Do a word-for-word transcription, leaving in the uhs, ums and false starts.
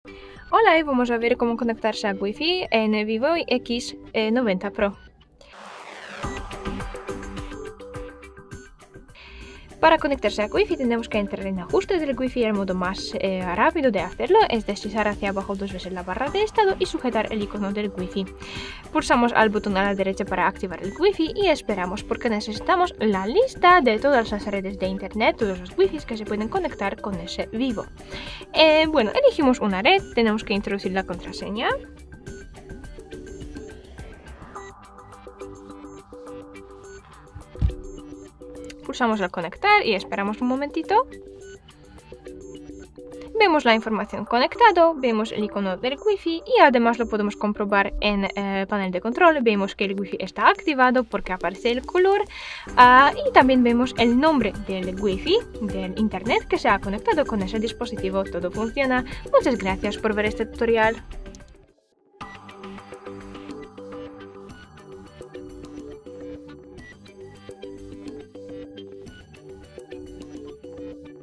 Hola, y vamos a ver cómo conectarse a Wi-Fi en Vivo X noventa Pro. Para conectarse a Wi-Fi tenemos que entrar en ajustes del Wi-Fi. El modo más eh, rápido de hacerlo es deslizar hacia abajo dos veces la barra de estado y sujetar el icono del Wi-Fi. Pulsamos al botón a la derecha para activar el Wi-Fi y esperamos porque necesitamos la lista de todas las redes de internet, todos los Wi-Fi que se pueden conectar con ese Vivo. Eh, bueno, elegimos una red, tenemos que introducir la contraseña. Pulsamos al conectar y esperamos un momentito. Vemos la información conectado, vemos el icono del Wi-Fi y además lo podemos comprobar en el eh, panel de control. Vemos que el Wi-Fi está activado porque aparece el color uh, y también vemos el nombre del Wi-Fi, del internet que se ha conectado con ese dispositivo. Todo funciona. Muchas gracias por ver este tutorial.